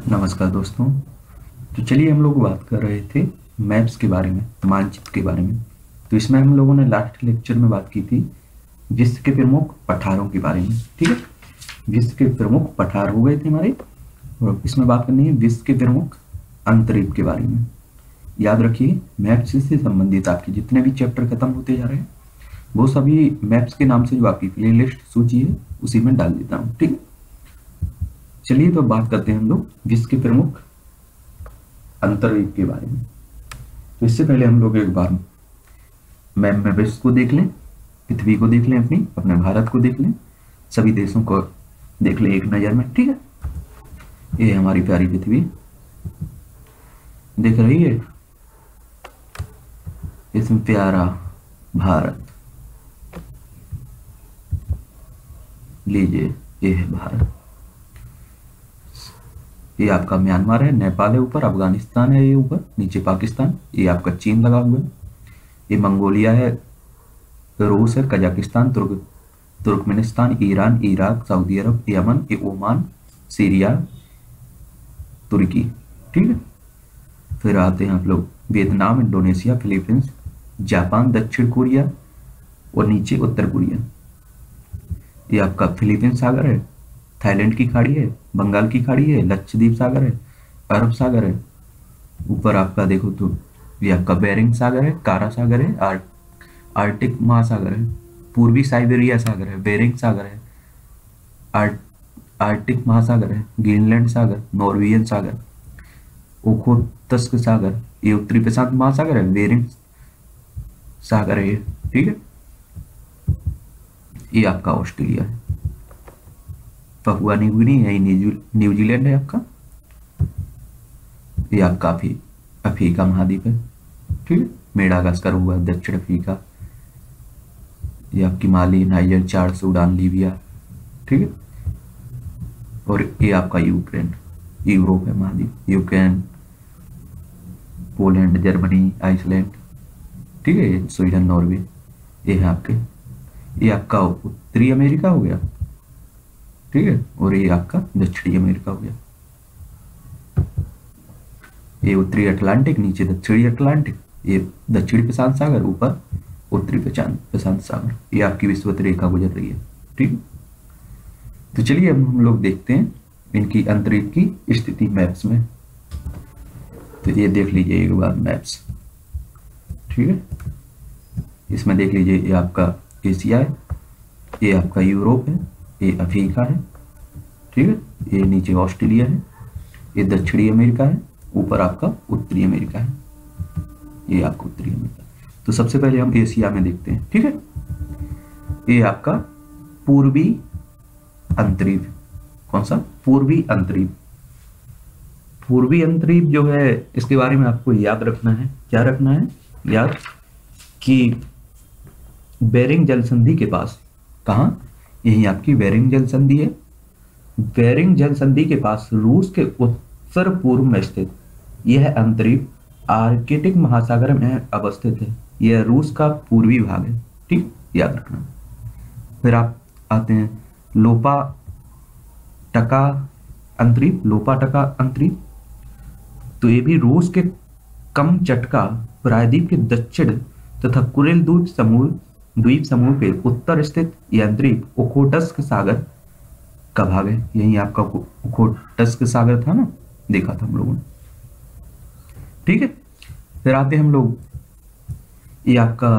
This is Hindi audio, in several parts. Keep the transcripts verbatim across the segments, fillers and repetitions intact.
नमस्कार दोस्तों। तो चलिए हम लोग बात कर रहे थे मैप्स के बारे में, मानचित्र के बारे में। तो इसमें हम लोगों ने लास्ट लेक्चर में बात की थी विश्व के प्रमुख पठारों के बारे में। ठीक है, विश्व के प्रमुख पठार हो गए थे हमारे, और इसमें बात करनी है विश्व के प्रमुख अंतरिक्ष के बारे में। याद रखिए, मैप्स से संबंधित आपके जितने भी चैप्टर खत्म होते जा रहे हैं वो सभी मैप्स के नाम से जो आपकी प्ले लिस्ट सूची है उसी में डाल देता हूँ। ठीक है, चलिए तो बात करते हैं हम लोग विश्व के प्रमुख अंतरिक्ष के बारे में। तो इससे पहले हम लोग एक बार मैप में विश्व को देख लें, पृथ्वी को देख लें, अपनी अपने भारत को देख लें, सभी देशों को देख लें एक नजर में। ठीक है, ये हमारी प्यारी पृथ्वी देख रही है, इसमें प्यारा भारत, लीजिए ये है भारत। ये आपका म्यांमार है, नेपाल है ऊपर, अफगानिस्तान है ये ऊपर, नीचे पाकिस्तान, ये आपका चीन लगा हुआ है, ये मंगोलिया है, रूस है, Kazakhstan, Turk Turkmenistan, Iran, Iraq, Saudi Arab, Yemen, ये ओमान, सीरिया, तुर्की। ठीक है, फिर आते हैं आप लोग वियतनाम, इंडोनेशिया, फिलीपींस, जापान, दक्षिण कोरिया और नीचे उत्तर कोरिया। ये आपका फिलीपींस सागर है, थाईलैंड की खाड़ी है, बंगाल की खाड़ी है, लक्षद्वीप सागर है, अरब सागर है। ऊपर आपका देखो तो ये आपका बेरिंग सागर है, कारा सागर है, आर्ट आर्टिक महासागर है, पूर्वी साइबेरिया सागर है, बेरिंग सागर है, आर्ट आर्टिक महासागर है, ग्रीनलैंड सागर, नॉर्वेजियन सागर, ओखोत्स्क सागर, ये उत्तरी प्रशांत महासागर है, बेरिंग सागर है ये। ठीक है, ये आपका ऑस्ट्रेलिया है, पपुआ न्यू गिनी, यही न्यूजीलैंड है आपका, ये आपका अफी अफ्रीका महाद्वीप है। ठीक है, मेडागास्कर हुआ दक्षिण अफ्रीका, ये आपकी Mali, Niger, Chad, Sudan, Libya. ठीक है, और ये आपका यूक्रेन, यूरोप है महाद्वीप, यूक्रेन, पोलैंड, जर्मनी, आइसलैंड। ठीक है, स्वीडन, नॉर्वे, ये है आपके, ये आपका उत्तरी अमेरिका हो गया। ठीक है, और ये आपका दक्षिणी अमेरिका हो गया, ये उत्तरी अटलांटिक, नीचे दक्षिणी अटलांटिक, ये दक्षिणी प्रशांत सागर, ऊपर उत्तरी प्रशांत प्रशांत सागर, ये आपकी विषुवत रेखा गुजर रही है। ठीक, तो चलिए अब हम लोग देखते हैं इनकी अंतरिक्ष की स्थिति मैप्स में। तो ये देख लीजिए एक बार मैप्स। ठीक है, इसमें देख लीजिए ये आपका एशिया है, ये आपका यूरोप है, ये अफ्रीका है। ठीक है, ये नीचे ऑस्ट्रेलिया है, ये दक्षिणी अमेरिका है, ऊपर आपका उत्तरी अमेरिका है, ये आपका उत्तरी अमेरिका। तो सबसे पहले हम एशिया में देखते हैं। ठीक है, ये आपका पूर्वी अंतरिक्ष। कौन सा? पूर्वी अंतरिक्ष। पूर्वी अंतरिक्ष जो है इसके बारे में आपको याद रखना है। क्या रखना है याद? कि बेरिंग जल संधि के पास, कहां? यही आपकी बेरिंग जल संधि है। बेरिंग जल संधि के पास रूस के उत्तर पूर्व में स्थित यह अंतरिक्ष आर्कटिक महासागर में अवस्थित है। यह रूस का पूर्वी भाग है। ठीक, याद रखना। फिर आप आते हैं लोपा टका अंतरिक्ष। लोपा टका अंतरिक्ष तो ये भी रूस के कमचटका प्रायद्वीप के दक्षिण तथा कुरिल द्वीप समूह द्वीप समूह के उत्तर स्थित यह अंतरिक्ष ओखोटस्क सागर का भाग है। यही आपका ओखोटस्क सागर था ना, देखा था हम लोगों ने। ठीक है, फिर आते हैं हम लोग, ये आपका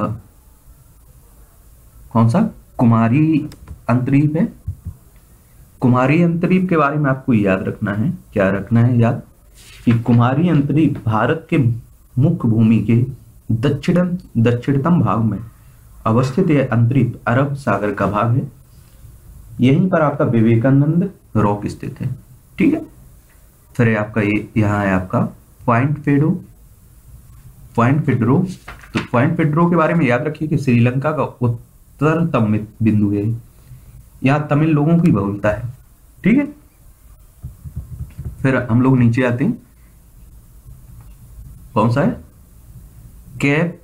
कौन सा? कुमारी अंतरिक्ष है। कुमारी अंतरिक्ष के बारे में आपको याद रखना है। क्या रखना है याद? कि कुमारी अंतरिक्ष भारत के मुख्य भूमि के दक्षिण दक्षिणतम भाग में अवस्थित यह अंतरिक्ष अरब सागर का भाग है। यहीं पर आपका विवेकानंद रॉक स्थित है। ठीक है, फिर आपका ये यहाँ है आपका पॉइंट फेडो पॉइंट फेड्रो। तो पॉइंट फेड्रो के बारे में याद रखिए कि श्रीलंका का उत्तरतम बिंदु है। यहाँ तमिल लोगों की बहुलता है। ठीक है, फिर हम लोग नीचे आते हैं, कौन सा है? Cape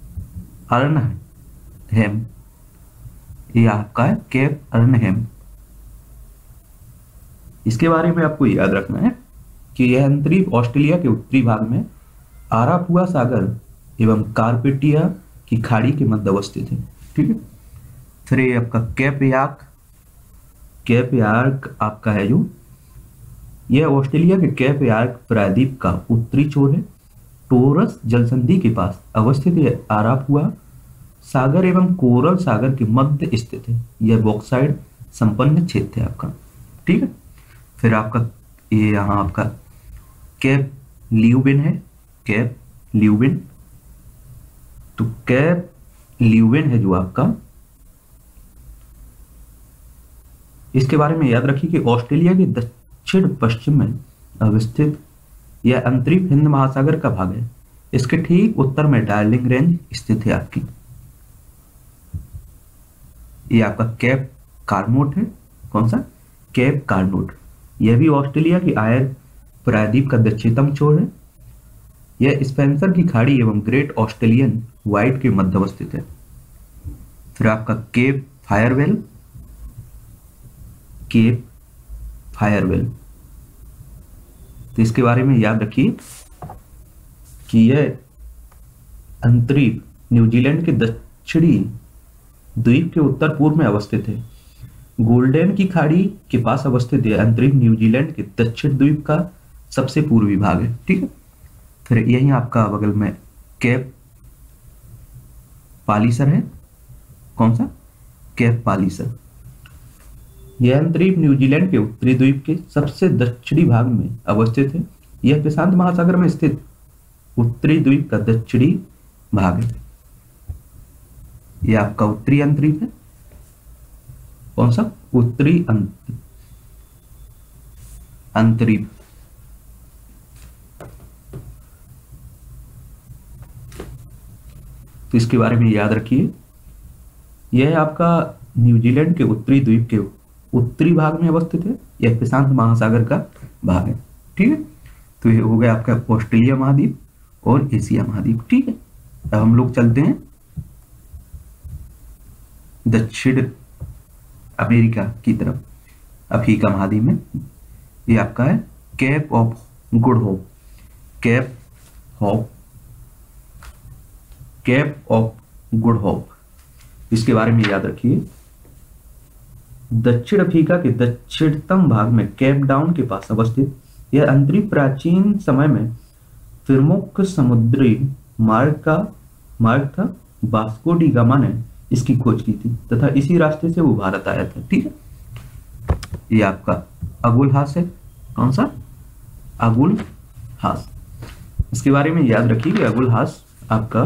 Arnhem. ये आपका है कैप अर्नहेम। इसके बारे में आपको याद रखना है कि यह अंतरीप ऑस्ट्रेलिया के उत्तरी भाग में आरापुआ सागर एवं कारपेटिया की खाड़ी के मध्य अवस्थित है। ठीक है। फिर ये आपका कैप यार्क, कैप यार्क आपका है जो, यह ऑस्ट्रेलिया के कैप यार्क प्रायद्वीप का उत्तरी छोर है। टोरस जलसंधि के पास अवस्थित यह आरापुआ सागर एवं कोरल सागर के मध्य स्थित है। यह बॉक्साइड संपन्न क्षेत्र है आपका। ठीक है। फिर आपका ये यहाँ आपका कैप ल्यूविन है, कैप ल्यूविन। तो कैप ल्यूविन है जो आपका, इसके बारे में याद रखिए कि ऑस्ट्रेलिया के दक्षिण पश्चिम में अवस्थित यह अंतरिक्ष हिंद महासागर का भाग है। इसके ठीक उत्तर में डार्लिंग रेंज स्थित है आपकी। ये आपका कैप कार्नोट है। कौन सा? Cape Carnot. यह भी ऑस्ट्रेलिया की आयर प्रायद्वीप का दक्षिणतम छोर है। यह स्पेंसर की खाड़ी एवं ग्रेट ऑस्ट्रेलियन वाइट के मध्य अवस्थित है। फिर आपका केप फायरवेल, केप फायरवेल, तो इसके बारे में याद रखिए कि यह अंतरिक्ष न्यूजीलैंड के दक्षिणी द्वीप के उत्तर पूर्व में अवस्थित है। गोल्डन की खाड़ी के पास अवस्थित है। अंतरिक्ष न्यूजीलैंड के दक्षिण द्वीप का सबसे पूर्वी भाग है। ठीक है। फिर यही आपका बगल में कैप पालिसर है। कौन सा? Cape Palliser. यह अंतरिक्ष न्यूजीलैंड के उत्तरी द्वीप के सबसे दक्षिणी भाग में अवस्थित है। यह प्रशांत महासागर में स्थित उत्तरी द्वीप का दक्षिणी भाग है। यह आपका उत्तरी अंतरिक्ष है। कौन सा? उत्तरी अंतरिक्ष। तो इसके बारे में याद रखिए, यह आपका न्यूजीलैंड के उत्तरी द्वीप के उत्तरी भाग में अवस्थित है। यह प्रशांत महासागर का भाग है। ठीक है। तो ये हो गया आपका ऑस्ट्रेलिया महाद्वीप और एशिया महाद्वीप। ठीक है। अब हम लोग चलते हैं दक्षिण अमेरिका की तरफ, अफ्रीका महाद्वीप में। ये आपका है cape of good hope, cape hope, cape of good hope. इसके बारे में याद रखिए, दक्षिण अफ्रीका के दक्षिणतम भाग में केप टाउन के पास अवस्थित यह अंतरिक्ष प्राचीन समय में प्रमुख समुद्री मार्ग का मार्ग था। वास्को डी गामा ने इसकी खोज की थी तथा इसी रास्ते से वो भारत आया था। ठीक है। ये आपका अगुलहास है। कौन सा? अगुलहास। इसके बारे में याद रखिए कि अगुलहास आपका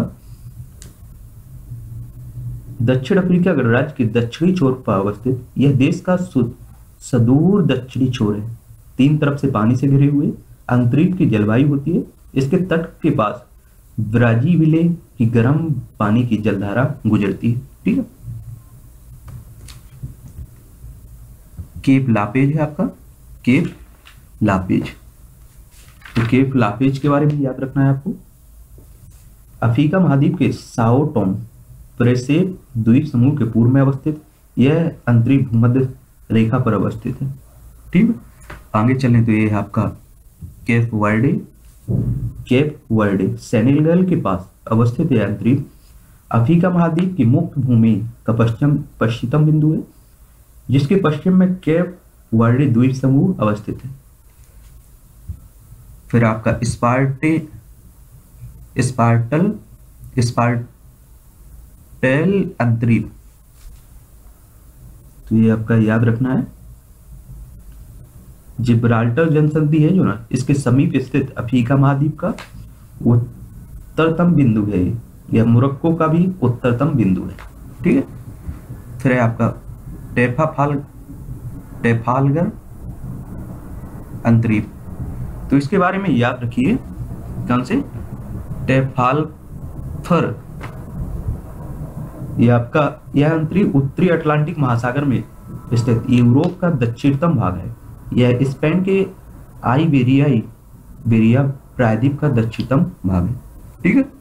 दक्षिण अफ्रीका गणराज्य के दक्षिणी छोर पर अवस्थित यह देश का सुदूर दक्षिणी छोर है। तीन तरफ से पानी से घिरे हुए अंतरिक्ष की जलवायु होती है। इसके तट के पास ब्राजीविले की गर्म पानी की जलधारा गुजरती है। ठीक है। केप लापेज है आपका, केप लापेज। तो केप लापेज के बारे में याद रखना है आपको। अफ्रीका महाद्वीप के साओ टोम प्रेसेप द्वीप समूह के पूर्व में अवस्थित यह अंतरिक्ष भूमध्य रेखा पर अवस्थित है। ठीक है। आगे चलें तो ये है आपका cape Verde, cape Verde Senegal के पास अवस्थित है। अंतरिक्ष अफ्रीका महाद्वीप की मुक्त भूमि का पश्चिम पश्चिमतम बिंदु है, जिसके पश्चिम में केप वर्डे द्वीप समूह अवस्थित है। फिर आपका स्पार्टे स्पार्टल स्पार्टेल अंतरिक्ष, तो ये आपका याद रखना है। जिब्राल्टर जनसंधि है जो ना, इसके समीप स्थित अफ्रीका महाद्वीप का उत्तरतम बिंदु है। यह मोरक्को का भी उत्तरतम बिंदु है। ठीक है। फिर है आपका टेफाफाल टेफालगर अंतरिक्ष, तो इसके बारे में याद रखिए। कौन से? टेफालफर। यह आपका यह अंतरिक्ष उत्तरी अटलांटिक महासागर में स्थित यूरोप का दक्षिणतम भाग है। यह स्पेन के आइबेरियाई बेरिया प्रायद्वीप का दक्षिणतम भाग है। ठीक है।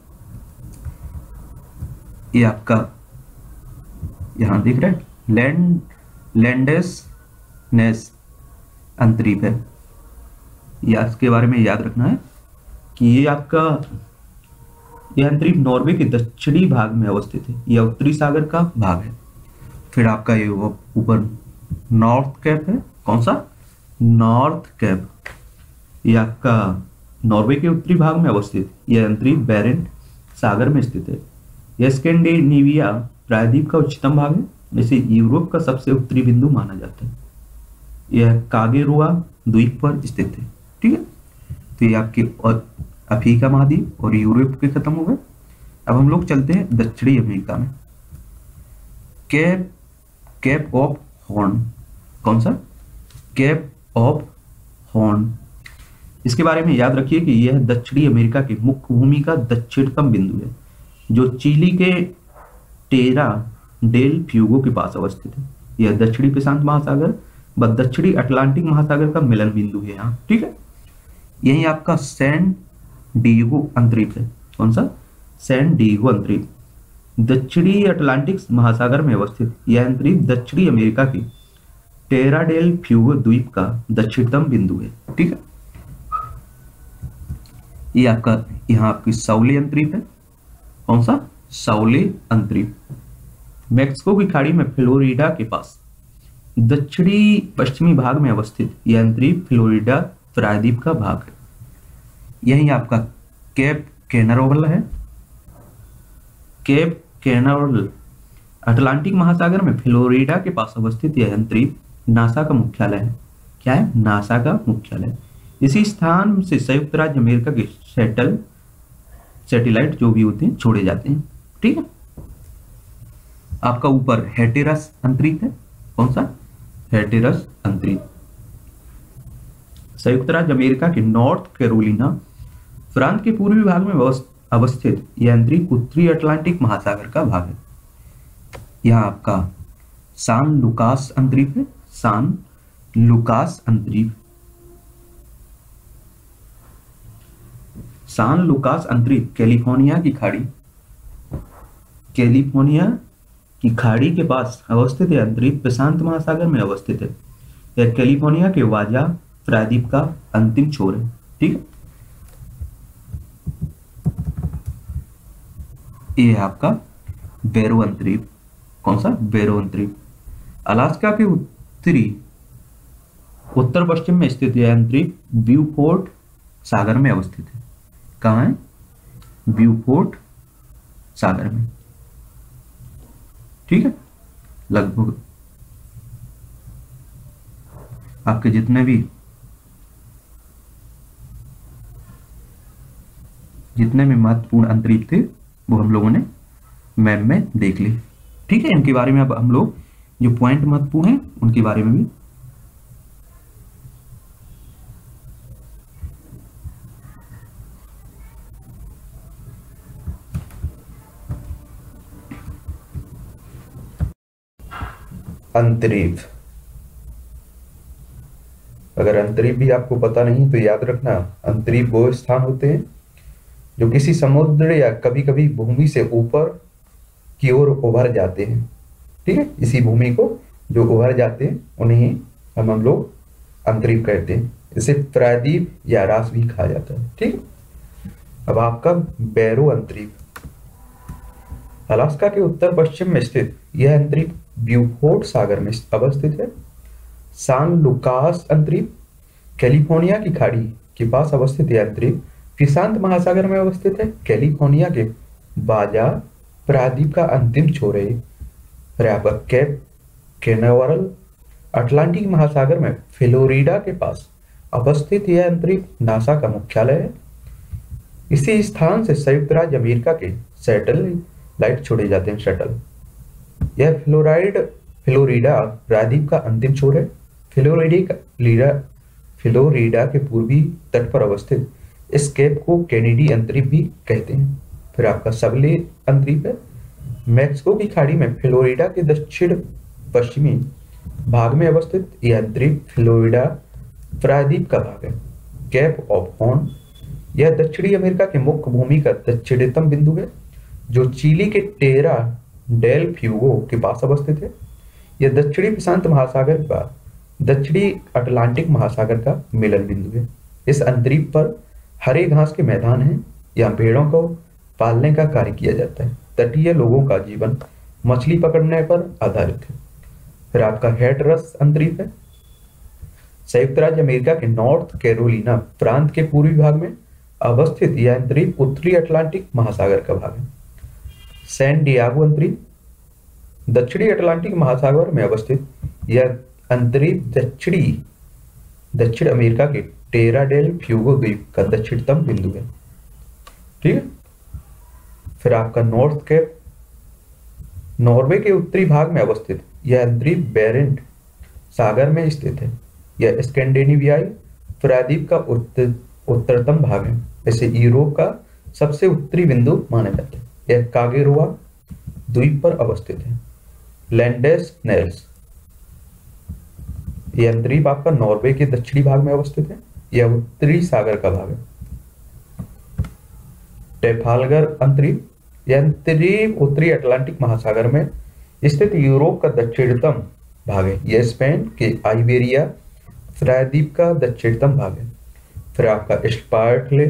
ये आपका यहां दिख रहा है लैंड लैंडेस नेस अंतरिक्ष है। या इसके बारे में याद रखना है कि ये आपका यह अंतरिक्ष नॉर्वे के दक्षिणी भाग में अवस्थित है, यह उत्तरी सागर का भाग है। फिर आपका ये ऊपर नॉर्थ कैप है, कौन सा? नॉर्थ कैप, यह आपका नॉर्वे के उत्तरी भाग में अवस्थित, यह अंतरिक्ष बेरेंट सागर में स्थित है। यह स्कैंडिनेविया प्रायद्वीप का उच्चतम भाग है, इसे यूरोप का सबसे उत्तरी बिंदु माना जाता है। यह कागेरुआ द्वीप पर स्थित है। ठीक है, तो ये आपके और अफ्रीका महाद्वीप और यूरोप के खत्म हो गए। अब हम लोग चलते हैं दक्षिणी अमेरिका में। कैप कैप ऑफ हॉर्न, कौन सा? Cape of horn. इसके बारे में याद रखिए कि यह दक्षिणी अमेरिका की मुख्य भूमि का दक्षिणतम बिंदु है, जो चिली के टेरा डेल फ्यूगो के पास अवस्थित है। यह दक्षिणी प्रशांत महासागर व दक्षिणी अटलांटिक महासागर का मिलन बिंदु है यहाँ। ठीक है, यही आपका सैन डिएगो अंतरिक्ष है। कौन सा? सैन डिएगो अंतरिक्ष दक्षिणी अटलांटिक महासागर में अवस्थित। यह अंतरिक्ष दक्षिणी अमेरिका की टेरा डेल फ्यूगो द्वीप का दक्षिणतम बिंदु है। ठीक है, ये आपका यहाँ आपकी साउली अंतरिक्ष है। कौन सा? साउली अंतरिक्ष मैक्सिको की खाड़ी में फ्लोरिडा के पास दक्षिणी पश्चिमी भाग में अवस्थित। यह अंतरिक्ष फ्लोरिडा प्रायद्वीप का भाग है। यही आपका केप कैनावेरल है। केप कैनावेरल अटलांटिक महासागर में फ्लोरिडा के पास अवस्थित यह अंतरिक्ष नासा का मुख्यालय है। क्या है? नासा का मुख्यालय। इसी स्थान से संयुक्त राज्य अमेरिका के सैटल सैटेलाइट जो भी होते हैं छोड़े जाते हैं। ठीक है, आपका ऊपर हैटेरस अंतरिक्ष है। कौन सा? हैटेरस अंतरिक्ष संयुक्त राज्य अमेरिका के नॉर्थ कैरोलिना प्रांत के पूर्वी भाग में अवस्थित यह अंतरिक्ष उत्तरी अटलांटिक महासागर का भाग है। यह आपका सान लुकास अंतरिक्ष है। सान लुकास अंतरिक्ष सान लुकास अंतरिक्ष कैलिफोर्निया की खाड़ी कैलिफोर्निया की खाड़ी के पास अवस्थित है। अंतरिक्ष प्रशांत महासागर में अवस्थित है। यह कैलिफोर्निया के वाजा प्रायद्वीप का अंतिम छोर है। ठीक है, ये है आपका बैरो अंतरिक्ष। कौन सा? बैरो अंतरिक्ष अलास्का के उत्तरी उत्तर पश्चिम में स्थित यह अंतरिक्ष ब्यूफोर्ट सागर में अवस्थित है। कहाँ है? ब्यूफोर्ट सागर में। ठीक है, लगभग आपके जितने भी जितने भी महत्वपूर्ण अंतरिक्ष थे वो हम लोगों ने मैप में देख ली। ठीक है, इनके बारे में अब हम लोग जो पॉइंट महत्वपूर्ण हैं उनके बारे में भी अंतरिक्ष। अगर अंतरिक्ष भी आपको पता नहीं तो याद रखना, अंतरिक्ष वो स्थान होते हैं जो किसी समुद्र या कभी कभी भूमि से ऊपर की ओर उभर जाते हैं। ठीक है, इसी भूमि को जो उभर जाते हैं उन्हें हम हम लोग अंतरिक्ष कहते हैं। इसे प्रायद्वीप या रास भी कहा जाता है। ठीक है, अब आपका बैरो अंतरिक्ष अलास्का के उत्तर पश्चिम में स्थित यह अंतरिक्ष ब्यूफोर्ट सागर में अवस्थित है। सान लुकास अंतरिक्ष कैलिफोर्निया की खाड़ी के पास अवस्थित यह अंतरिक्ष प्रशांत महासागर में अवस्थित है। कैलिफोर्निया के बाजा प्रायद्वीप का अंतिम छोर है। कैप कैनावेरल अटलांटिक महासागर में फ्लोरिडा के पास अवस्थित यह अंतरिक्ष नासा का मुख्यालय है। इसी स्थान से संयुक्त राज्य अमेरिका के सैटेलाइट छोड़े जाते हैं। शटल यह फ्लोराइड फ्लोरिडा प्रायद्वीप का अंतिम छोर है। फ्लोरिडा फ्लोरिडा के पूर्वी तट पर अवस्थित इस कैप को कैनेडी अंतरिक्ष भी कहते हैं। फिर आपका सबले अंतरिक्ष है। मैक्सिको की खाड़ी में फ्लोरिडा के दक्षिण पश्चिमी भाग में अवस्थित यह अंतरिक्ष फ्लोरिडा प्रायद्वीप का भाग है। कैप ऑफ हॉर्न यह दक्षिणी अमेरिका के मुख्य भूमि का दक्षिणतम बिंदु है, जो चिली के टेरा डेल फ्यूगो के पास अवस्थित है। यह दक्षिणी प्रशांत महासागर का दक्षिणी अटलांटिक महासागर का मिलन बिंदु है। इस अंतरीप पर हरे घास के मैदान हैं। यहाँ भेड़ों को पालने का कार्य किया जाता है। तटीय लोगों का जीवन मछली पकड़ने पर आधारित है। फिर आपका हैटरस अंतरीप है। संयुक्त राज्य अमेरिका के नॉर्थ कैरोलिना प्रांत के पूर्वी भाग में अवस्थित यह अंतरीप उत्तरी अटलांटिक महासागर का भाग है। सैन डियागो अंतरीप दक्षिणी अटलांटिक महासागर में अवस्थित यह अंतरीप दक्षिणी दक्षिण अमेरिका के टेरा डेल फ्यूगो द्वीप का दक्षिणतम बिंदु है। ठीक है। फिर आपका नॉर्थ कैप नॉर्वे के उत्तरी भाग में अवस्थित यह अंतरीप बेरेंट सागर में स्थित है। यह स्कैंडिनेवियाई प्रायद्वीप का उत्तर उत्तरतम भाग है। इसे यूरोप का सबसे उत्तरी बिंदु माना जाता है। यह कागेरोआ द्वीप पर अवस्थित है। लैंडेस नेल्स यह अंतरीप आपका नॉर्वे के दक्षिणी भाग में अवस्थित है। यह उत्तरी सागर का भाग है। टेफालगर अंतरीप यह अंतरीप उत्तरी अटलांटिक महासागर में स्थित यूरोप का दक्षिणतम भाग है। यह स्पेन के आइबेरिया प्रायद्वीप का दक्षिणतम भाग है। फिर आपका स्पार्टले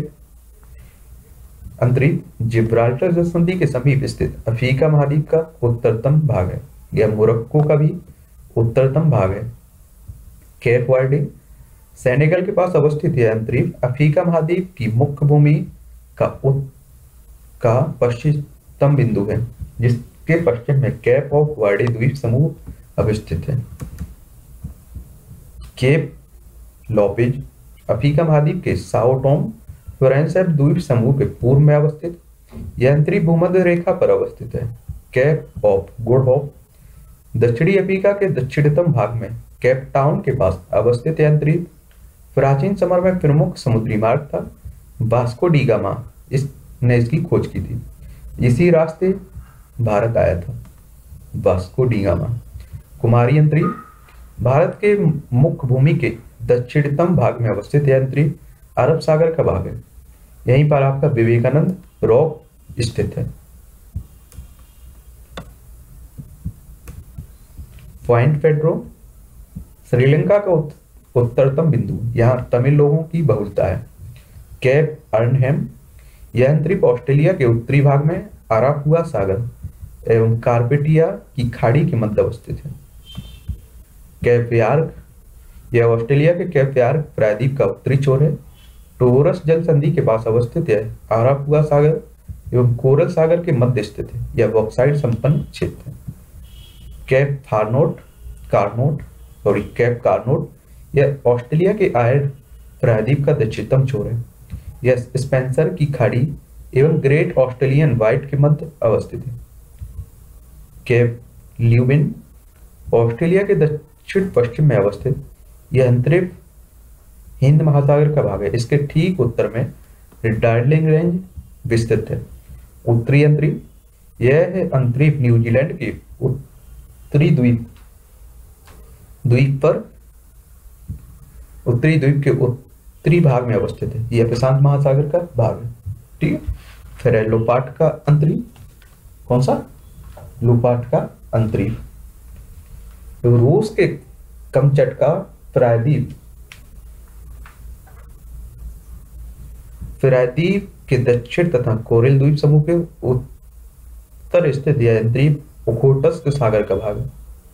अंतरीप जिब्राल्टर जलसंधि के समीप स्थित अफ्रीका महाद्वीप का उत्तरतम भाग है। यह मोरक्को का भी उत्तरतम भाग है। केप वर्डे सेनेगल के पास अवस्थित यह अंतरीप अफ्रीका महाद्वीप की मुख्य भूमि का उत, का पश्चिमतम बिंदु है, जिसके पश्चिम में केप ऑफ वर्डे द्वीप समूह अवस्थित है। केप लॉपिज अफ्रीका महाद्वीप के साओ टोम फ्रांसेप द्वीप समूह के पूर्व में अवस्थित यह अंतरीप भूमध्य रेखा पर अवस्थित है। केप ऑफ गुड होप दक्षिणी अफ्रीका के दक्षिणतम भाग में केप टाउन के पास अवस्थित यह अंतरीप प्राचीन समय में प्रमुख समुद्री मार्ग था। वास्को डी गामा इसने इसकी खोज की थी। इसी रास्ते भारत आया था वास्को डी गामा। कुमारी अंतरीप भारत के मुख्य भूमि के दक्षिणतम भाग में अवस्थित यह अंतरीप अरब सागर का भाग है। यहीं पर आपका विवेकानंद रॉक स्थित है। पॉइंट पेड्रो श्रीलंका का उत्तरतम बिंदु, यहाँ तमिल लोगों की बहुलता है। कैप अर्नहेम यह अंतरीप ऑस्ट्रेलिया के उत्तरी भाग में अरापुआ सागर एवं कार्पेटिया की खाड़ी के मध्य अवस्थित है। कैप यार्क यह ऑस्ट्रेलिया के कैप यार्क प्रायद्वीप का उत्तरी छोर है। टोरस जल संधि के पास अवस्थित है। अरापुआ सागर एवं कोरल सागर के मध्य स्थित है। यह बॉक्साइट संपन्न क्षेत्र है। Cape Farnot Carnot sorry cape Carnot यह ऑस्ट्रेलिया के आयर प्रायद्वीप का दक्षिणतम छोर है। यह स्पेंसर की खाड़ी एवं ग्रेट ऑस्ट्रेलियन व्हाइट के मध्य अवस्थित है। कैप ल्यूबिन ऑस्ट्रेलिया के दक्षिण पश्चिम में अवस्थित यह अंतरिप हिंद महासागर का भाग है। इसके ठीक उत्तर में डार्लिंग रेंज विस्तृत है। उत्तरी अंतरिप यह है अंतरिप न्यूजीलैंड के उत्तरी द्वीप द्वीप पर उत्तरी द्वीप के उत्तरी भाग में अवस्थित है। यह प्रशांत महासागर का भाग है। ठीक है। फिर है लोपाट का अंतरिप। कौन सा? लोपाट का अंतरिप रूस के कमचटका प्रायद्वीप प्रायद्वीप के दक्षिण तथा कोरिल द्वीप समूह के उत्तर स्थित यह अंतरिप ओखोटस्क सागर का भाग है।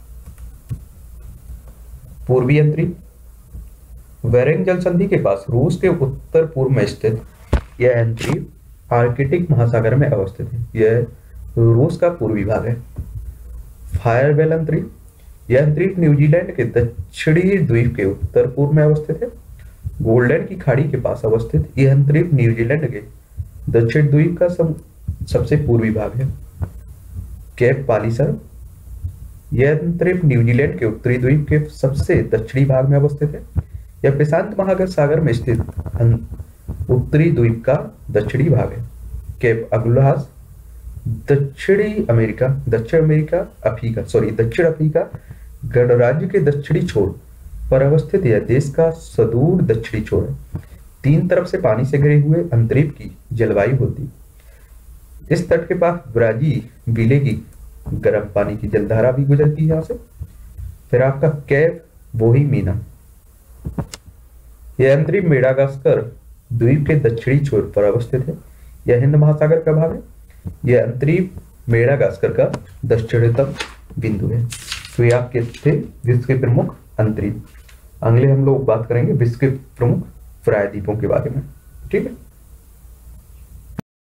पूर्वी अंतरिप बेरिंग जल संधि के पास रूस के उत्तर पूर्व में स्थित यह अंतरिप आर्कटिक महासागर में अवस्थित है। यह रूस का पूर्वी भाग है। फायरवेल अंतरिप यह अंतरिप न्यूजीलैंड के दक्षिणी द्वीप के उत्तर पूर्व में अवस्थित है। गोल्डन की खाड़ी के पास अवस्थित यह अंतरिप न्यूजीलैंड के दक्षिण द्वीप का सब, सबसे पूर्वी भाग है। कैप पालिसर यह अंतरिप न्यूजीलैंड के उत्तरी द्वीप के सबसे दक्षिणी भाग में अवस्थित है। यह प्रशांत महासागर में स्थित उत्तरी द्वीप का दक्षिणी भाग है। कैप अगुलास दक्षिणी अमेरिका दक्षिण अमेरिका अफ्रीका सॉरी दक्षिण अफ्रीका गणराज्य के दक्षिणी छोर पर अवस्थित यह देश का सुदूर दक्षिणी छोर है। तीन तरफ से पानी से घिरे हुए अंतरिप की जलवायु होती। इस तट के पास ब्राजील बिले की गर्म पानी की जलधारा भी गुजरती है यहाँ से। फिर आपका कैप बोहीमिया यह अंतरिम मेडागास्कर द्वीप के दक्षिणी छोर पर अवस्थित है। यह हिंद महासागर का भाग है। यह अंतरिम मेडागास्कर का दक्षिणतम बिंदु है। तो ये आपके थे विश्व के प्रमुख अंतरिम। अगले हम लोग बात करेंगे विश्व के प्रमुख प्रायद्वीपों के बारे में। ठीक है।